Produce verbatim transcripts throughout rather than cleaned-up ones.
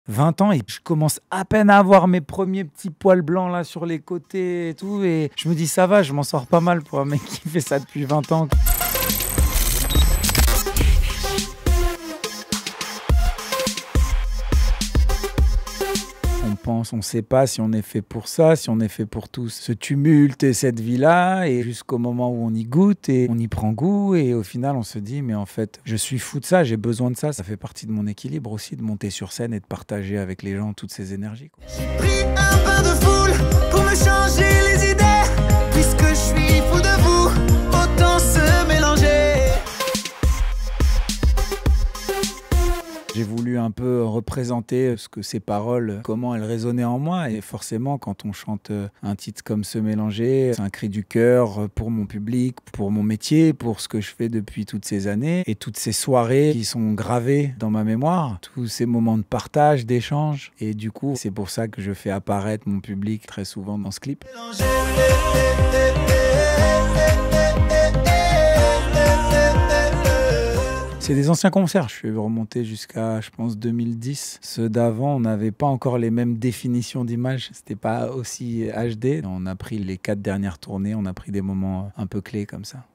vingt ans et je commence à peine à avoir mes premiers petits poils blancs là sur les côtés et tout, et je me dis ça va, je m'en sors pas mal pour un mec qui fait ça depuis vingt ans. On pense, on ne sait pas si on est fait pour ça, si on est fait pour tout ce tumulte et cette vie-là, et jusqu'au moment où on y goûte et on y prend goût, et au final on se dit mais en fait je suis fou de ça, j'ai besoin de ça, ça fait partie de mon équilibre aussi, de monter sur scène et de partager avec les gens toutes ces énergies, quoi. J'ai pris un bain de foule pour me changer les idées, puisque je suis fou de vous, autant se mélanger. J'ai voulu un peu représenter ce que ces paroles, comment elles résonnaient en moi. Et forcément, quand on chante un titre comme Se Mélanger, c'est un cri du cœur pour mon public, pour mon métier, pour ce que je fais depuis toutes ces années. Et toutes ces soirées qui sont gravées dans ma mémoire, tous ces moments de partage, d'échange. Et du coup, c'est pour ça que je fais apparaître mon public très souvent dans ce clip. C'est des anciens concerts, je suis remonté jusqu'à, je pense, deux mille dix. Ceux d'avant, on n'avait pas encore les mêmes définitions d'image, c'était pas aussi H D. On a pris les quatre dernières tournées, on a pris des moments un peu clés comme ça.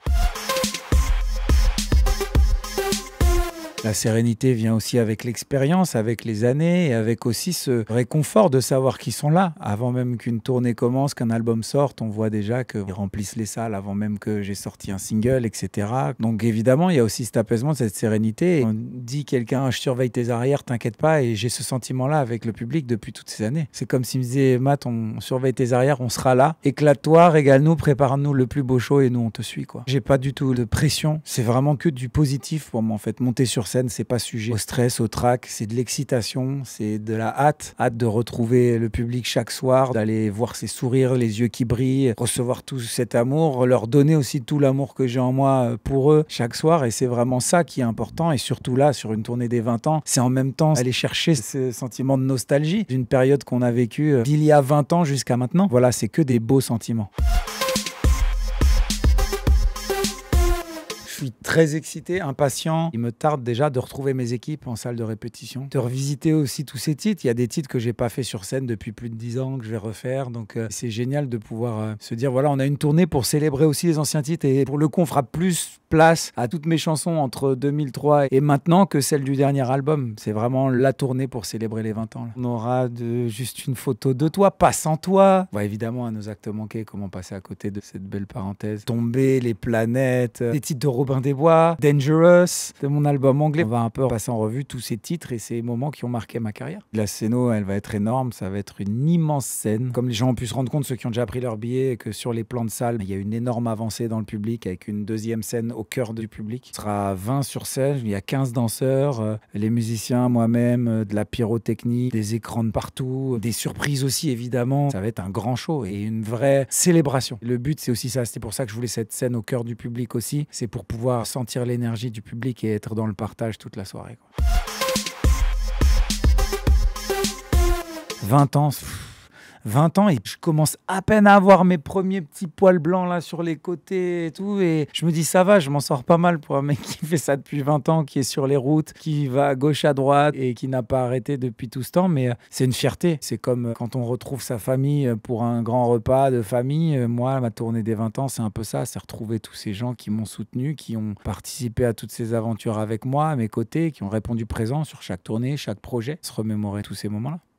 La sérénité vient aussi avec l'expérience, avec les années, et avec aussi ce réconfort de savoir qu'ils sont là. Avant même qu'une tournée commence, qu'un album sorte, on voit déjà qu'ils remplissent les salles avant même que j'ai sorti un single, et cetera. Donc évidemment, il y a aussi cet apaisement, cette sérénité. On dit quelqu'un, je surveille tes arrières, t'inquiète pas, et j'ai ce sentiment-là avec le public depuis toutes ces années. C'est comme s'il me disait, Matt, on surveille tes arrières, on sera là. Éclate-toi, régale-nous, prépare-nous le plus beau show et nous on te suit, quoi. J'ai pas du tout de pression, c'est vraiment que du positif pour moi en fait. Monter sur scène, c'est pas sujet au stress, au trac, c'est de l'excitation, c'est de la hâte, hâte de retrouver le public chaque soir, d'aller voir ses sourires, les yeux qui brillent, recevoir tout cet amour, leur donner aussi tout l'amour que j'ai en moi pour eux chaque soir, et c'est vraiment ça qui est important. Et surtout là, sur une tournée des vingt ans, c'est en même temps aller chercher ce sentiment de nostalgie d'une période qu'on a vécue d'il y a vingt ans jusqu'à maintenant. Voilà, c'est que des beaux sentiments. Je suis très excité, impatient. Il me tarde déjà de retrouver mes équipes en salle de répétition, de revisiter aussi tous ces titres. Il y a des titres que j'ai pas fait sur scène depuis plus de dix ans que je vais refaire. Donc euh, c'est génial de pouvoir euh, se dire voilà, on a une tournée pour célébrer aussi les anciens titres, et pour le coup, on fera plus place à toutes mes chansons entre deux mille trois et maintenant que celle du dernier album. C'est vraiment la tournée pour célébrer les vingt ans. Là. On aura de, juste une photo de toi, pas sans toi. On va évidemment à nos actes manqués, comment passer à côté de cette belle parenthèse. Tomber, les planètes, les titres de Robin des Bois, Dangerous, de mon album anglais. On va un peu passer en revue tous ces titres et ces moments qui ont marqué ma carrière. La scéno, elle va être énorme, ça va être une immense scène. Comme les gens ont pu se rendre compte, ceux qui ont déjà pris leur billet, et que sur les plans de salle, il y a une énorme avancée dans le public avec une deuxième scène au cœur du public. Il sera vingt sur scène, il y a quinze danseurs, euh, les musiciens, moi-même, euh, de la pyrotechnie, des écrans de partout, des surprises aussi évidemment. Ça va être un grand show et une vraie célébration. Le but, c'est aussi ça, c'est pour ça que je voulais cette scène au cœur du public aussi, c'est pour pouvoir sentir l'énergie du public et être dans le partage toute la soirée, quoi. vingt ans, vingt ans et je commence à peine à avoir mes premiers petits poils blancs là sur les côtés et tout, et je me dis ça va, je m'en sors pas mal pour un mec qui fait ça depuis vingt ans, qui est sur les routes, qui va à gauche à droite et qui n'a pas arrêté depuis tout ce temps. Mais c'est une fierté, c'est comme quand on retrouve sa famille pour un grand repas de famille. Moi, ma tournée des vingt ans, c'est un peu ça, c'est retrouver tous ces gens qui m'ont soutenu, qui ont participé à toutes ces aventures avec moi, à mes côtés, qui ont répondu présent sur chaque tournée, chaque projet, se remémorer tous ces moments-là.